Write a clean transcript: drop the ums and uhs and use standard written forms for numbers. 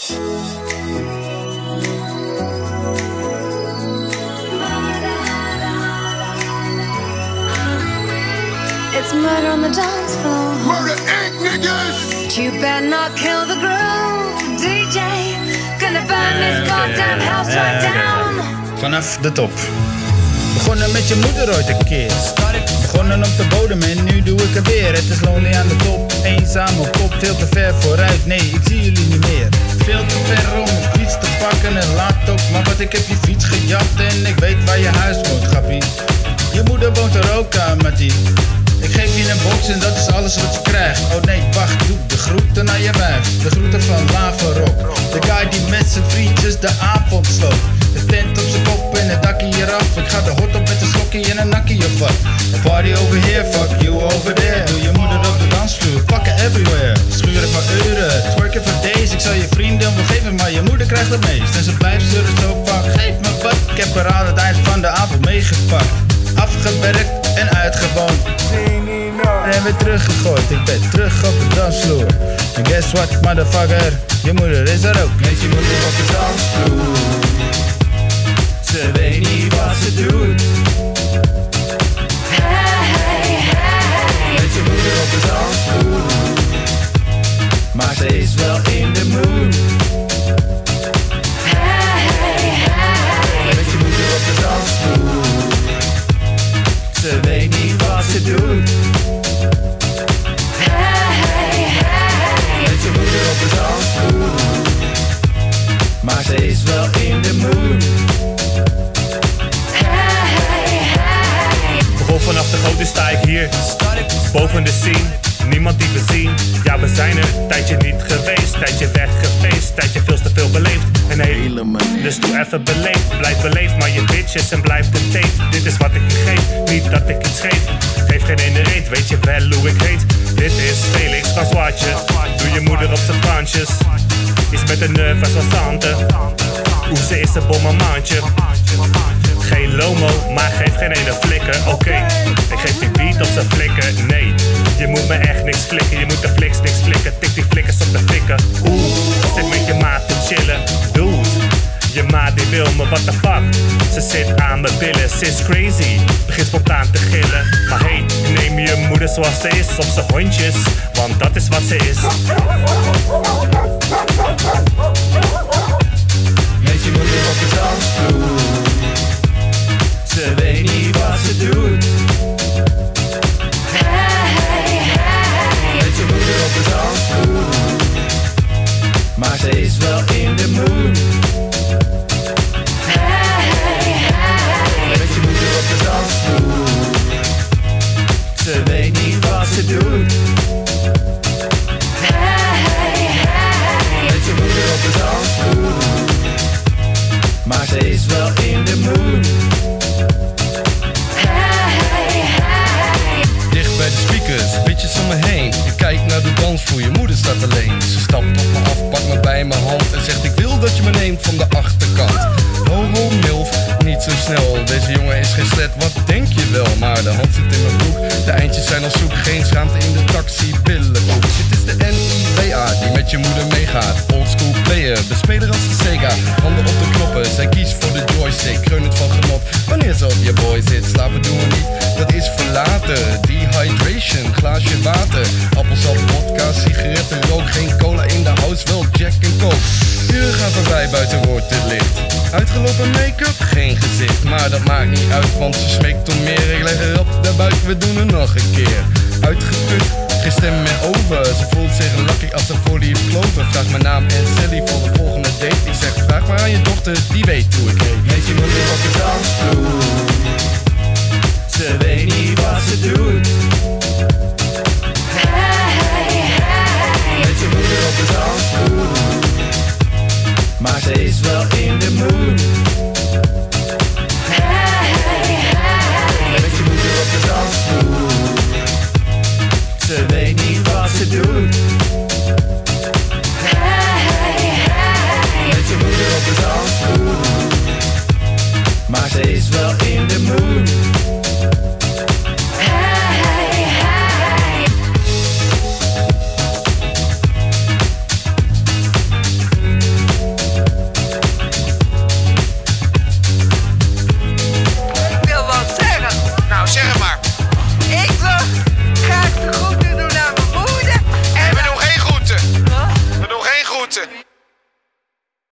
It's murder on the dance floor. Murder Inc, niggas! You better not kill the groove, DJ. Gonna burn this goddamn house right down. Vanaf de top. Begonnen met je moeder ooit een keer. Begonnen op de bodem en nu doe ik het weer. Het is lonely aan de top, eenzaam op kop. Veel te ver vooruit, nee ik zie jullie niet meer. Veel te ver om een fiets te pakken en laptop. Maar wat ik heb je fiets gejat en ik weet waar je huis woont, grappie. Je moeder woont er ook aan, Mattie. Ik geef je een box en dat is alles wat je krijgt. Oh nee, wacht, doe de groeten naar je wijf. De groeten van Lava Rock. De guy die met zijn vriendjes de avond sloot. De tent op zijn kop en het dakkie hieraf. Ik ga de hot op met een slokkie en een nakkie of wat. A party over here, fuck you over there. Doe je moeder op de dansvloer, pakken everywhere. Schuren van uren, twerken voor days. Ik zal je vrienden wel geven, maar je moeder krijgt het meest. En ze blijft zeuren zo van, geef me wat. Ik heb haar aan het eind van de avond meegepakt. Afgewerkt en uitgewoond. En weer teruggegooid, ik ben terug op de dansvloer. En guess what, motherfucker, je moeder is er ook. Met je moeder op de dansvloer. Ze weet niet wat ze doet. Hey, hey. Met je moeder op de dansvloer. Maar ze is wel in de mood. Hey, hey. Met je moeder op de dansvloer. Ze weet niet wat ze doet. Hey, hey. Met je moeder op de dansvloer. Maar ze is wel in de mood. Hey, hey. Begon vanaf de grote sta ik hier, boven de scene. Niemand die we zien, ja we zijn er. Tijdje niet geweest, tijdje weg gefeest. Tijdje veel te veel beleefd, een hele minuut. Dus doe even beleefd, blijf beleefd. Maar je bitches en blijf de tape. Dit is wat ik je geef, niet dat ik iets geef. Geef geen ene reet, weet je wel hoe ik heet. Dit is Felix Françoisje. Doe je moeder op zijn Fransjes. Is met een nerve van Sante. Hoe ze is een bommenmaantje. Geen lomo, maar geef geen ene flikker. Oké, ik geef die beat op zijn flikker. Nee, je moet me echt niks flikken. Je moet de fliks niks flikken. Tik die flikkers op de flikken. Oeh, zit met je maat te chillen. Dude, je maat die wil me, what the fuck. Ze zit aan mijn billen, ze is crazy. Begint spontaan te gillen. Maar hey, neem je moeder zoals ze is. Op zijn hondjes, want dat is wat ze is. Met je moeder op de dansvloer. Ze weet niet wat ze doet. Hey, hey. Met je moeder op de dansvloer. Maar ze is wel in de mood. Hey, hey. Met je moeder op de dansvloer. Ze weet niet wat ze doet. Hey, hey. Met je moeder op de dansvloer. Maar ze is wel in de mood. Hey, hey. Dicht bij de speakers, bitches om me heen. Ik kijk naar de dansvloer, je moeder staat alleen. Ze stapt op me af, pakt me bij mijn hand en zegt ik wil dat je me neemt van de achterkant. Homo milf, niet zo snel, deze jongen is geen slet, wat denk je wel? Maar de hand zit in mijn broek, de eindjes zijn al zoek. Geen schaamte in de taxi, billenkoek. Dit is de NIVA die met je moeder meegaat. Oldschool player, bespeler als de Sega. Handen op de knoppen, zij kiest voor de joystick. Kreunend van genot, wanneer ze op je boy zit. Slapen doen we niet, dat is voor later. Dehydration, glaasje water. Appelsap, vodka, sigaretten, rook. Geen cola in de house, wel Jack en Coke. Uren gaan voorbij, buiten wordt het licht. Uitgelopen make-up, geen gezicht. Maar dat maakt niet uit, want ze smeekt om meer. Ik leg erop de buik, we doen het nog een keer. Uitgeput, geen stem meer over. Ze voelt zich lucky als ze voor die kloven. Vraag mijn naam en Sally voor de volgende date. Ik zeg, vraag maar aan je dochter, die weet hoe ik heet. Met je moeder op de dansvloer. Ze weet niet wat ze doet.